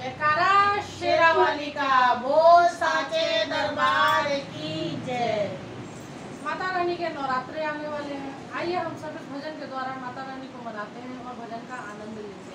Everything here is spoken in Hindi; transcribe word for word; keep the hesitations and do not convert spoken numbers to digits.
जयकारा शेरावाली का, बोल साचे दरबार की जय। माता रानी के नवरात्रे आने वाले हैं। आइए हम सब इस भजन के द्वारा माता रानी को मनाते हैं और भजन का आनंद लेते हैं।